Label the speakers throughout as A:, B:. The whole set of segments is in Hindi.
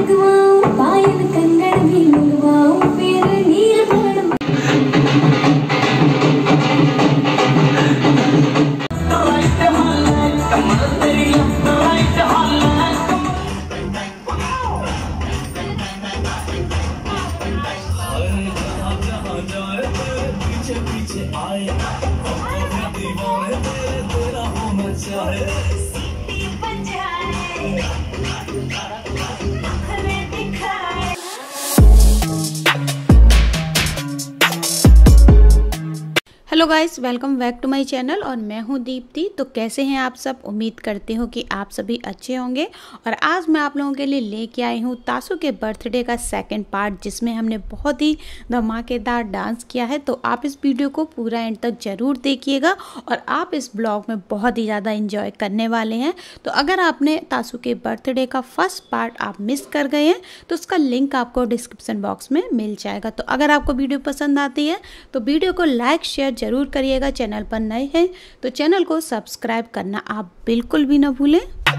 A: लगवाऊं, पायल कंगन भी लगवाऊं, फिर Neelkanth
B: hello guys, welcome back to my channel और मैं हूं दीप्ति। तो कैसे हैं आप सब? उम्मीद करती हूं कि आप सभी अच्छे होंगे। और आज मैं आप लोगों के लिए लेके आई हूं तासु के बर्थडे का सेकंड पार्ट, जिसमें हमने बहुत ही धमाकेदार डांस किया है। तो आप इस वीडियो को पूरा एंड तक ज़रूर देखिएगा और आप इस ब्लॉग में बहुत ही ज़्यादा इंजॉय करने वाले हैं। तो अगर आपने तासु के बर्थडे का फर्स्ट पार्ट आप मिस कर गए हैं तो उसका लिंक आपको डिस्क्रिप्शन बॉक्स में मिल जाएगा। तो अगर आपको वीडियो पसंद आती है तो वीडियो को लाइक शेयर जरूर करिएगा। चैनल पर नए हैं तो चैनल को सब्सक्राइब करना आप बिल्कुल भी ना भूलें।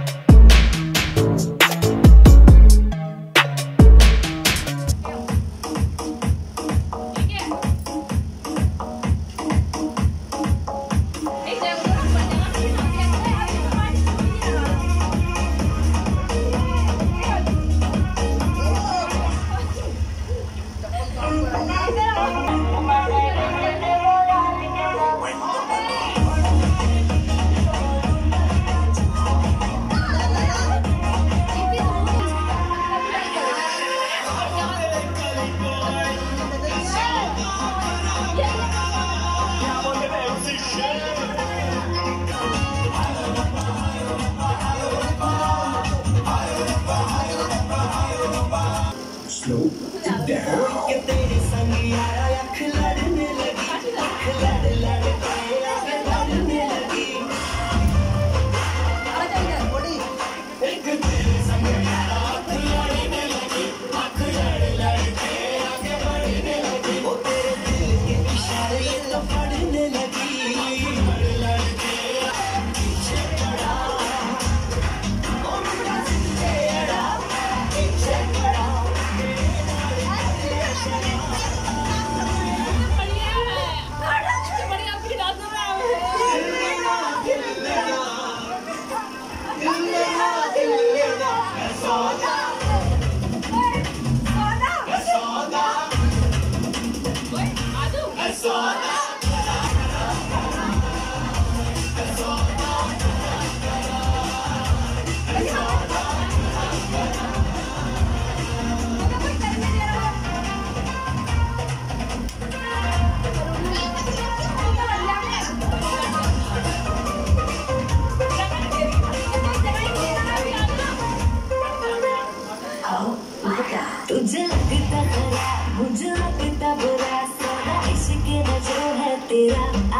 A: तुझे लगता खरा, मुझे लगता बुरा, सारा इश्क न जो है तेरा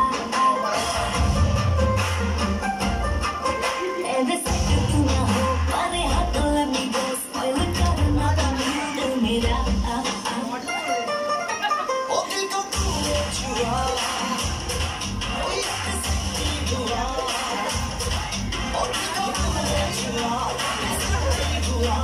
A: तू ना हो पर हाथों लगी बस दिल करना तू मेरा ओ दिल को तूने छुआ ओ ये सच्ची दुआ ओ दिल को तूने छुआ सच्ची दुआ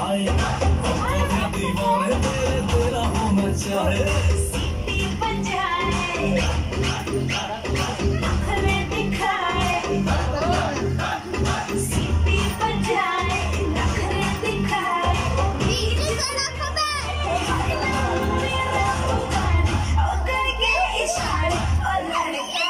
A: आए दीवाने तेरे तेरा होना चाहे सीटी बजाए नखरे दिखाए सीटी बजाए नखरे दिखाए मेरी सना खबर मेरा पुकार ओ करके इशारे और लड़का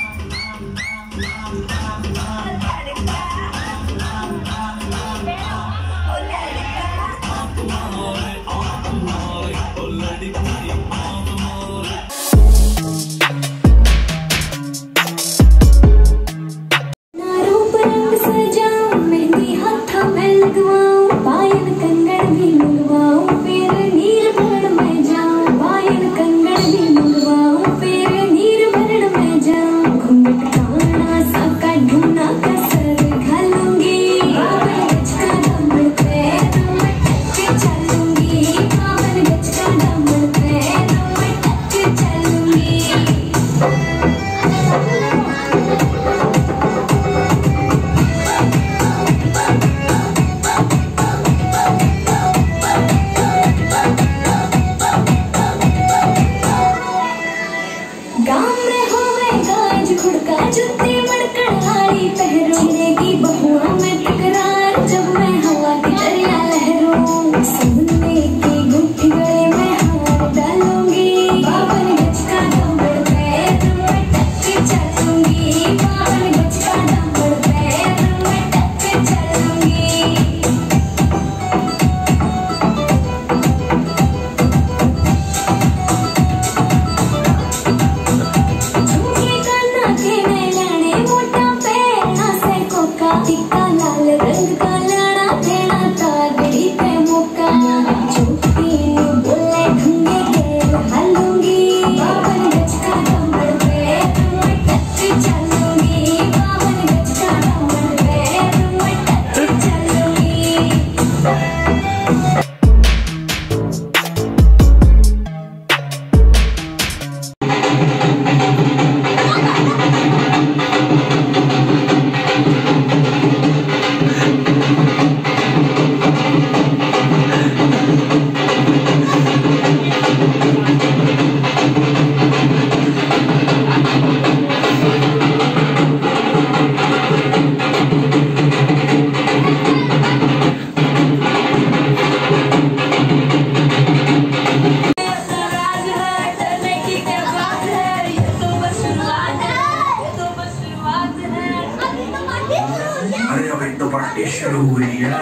C: शुरू हुई है।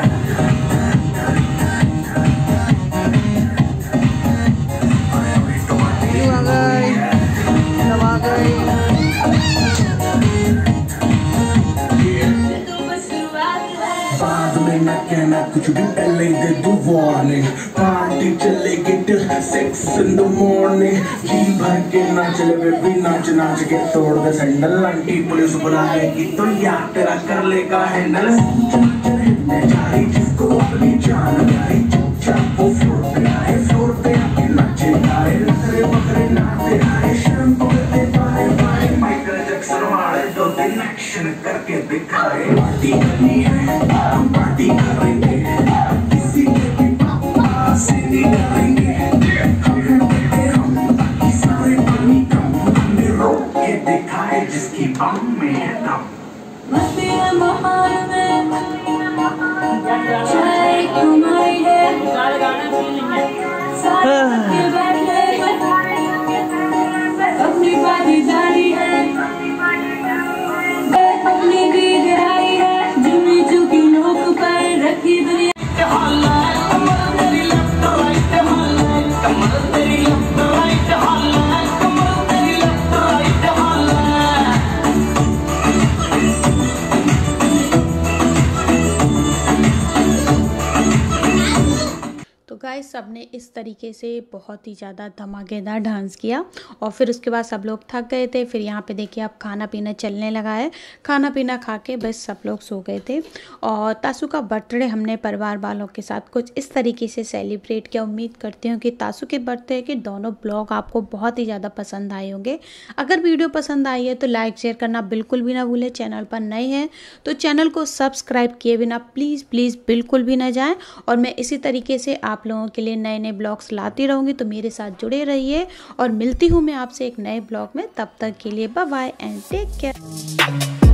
C: कहना कुछ भी पहले दे दो वार्निंग, पार्टी चलेगी till 6 in the morning। जी भर के नाच ले बेबी, नाच नाच के तोड़ दे सैंडल, आंटी पुलिस बुलाएगी तो यार तेरा कर लेगा हैंडल। जारी जिसको अपनी जान आई, चुपचाप वो फ्लोर पे आए, फ्लोर पे आके नाचे गाए, नखरे बकरे नाचे आए, शर्म पकड़ते बाय बाय, माइकल जैक्सन वाले 2 दिन एक्शन करके दिखाए। पार्टी करनी है, हम पार्टी करेंगे, किसी के भी पापा से नहीं डरेंगे। हम बाकी सारे पानी कम, हमने रोक के दिखाए जिसकी बम में है दम। मस्ती है बहार में, चाहे तुम्हारी है
B: गाइस सबने इस तरीके से बहुत ही ज़्यादा धमाकेदार डांस किया और फिर उसके बाद सब लोग थक गए थे। फिर यहाँ पे देखिए अब खाना पीना चलने लगा है। खाना पीना खा के बस सब लोग सो गए थे और तासू का बर्थडे हमने परिवार वालों के साथ कुछ इस तरीके से सेलिब्रेट किया। उम्मीद करती हूँ कि तासू के बर्थडे के दोनों ब्लॉग आपको बहुत ही ज़्यादा पसंद आए होंगे। अगर वीडियो पसंद आई है तो लाइक शेयर करना बिल्कुल भी ना भूलें। चैनल पर नए हैं तो चैनल को सब्सक्राइब किए बिना प्लीज़ बिल्कुल भी ना जाएँ। और मैं इसी तरीके से आप लोगों के लिए नए नए ब्लॉग्स लाती रहूँगी, तो मेरे साथ जुड़े रहिए और मिलती हूँ मैं आपसे एक नए ब्लॉग में। तब तक के लिए bye bye and take care.